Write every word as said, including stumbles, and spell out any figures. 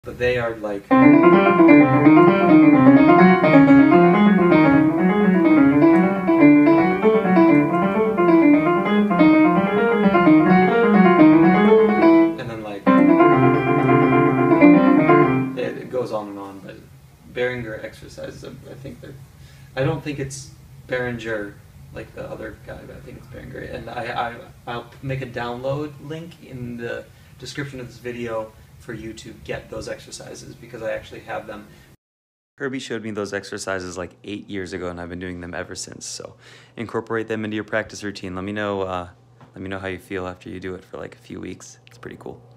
But they are like... And then like... It, it goes on and on, but Behringer exercises, I think they're... I don't think it's Behringer like the other guy, but I think it's Behringer. And I, I, I'll make a download link in the description of this video for you to get those exercises, because I actually have them. Herbie showed me those exercises like eight years ago, and I've been doing them ever since. So incorporate them into your practice routine. Let me know, uh, let me know how you feel after you do it for like a few weeks. It's pretty cool.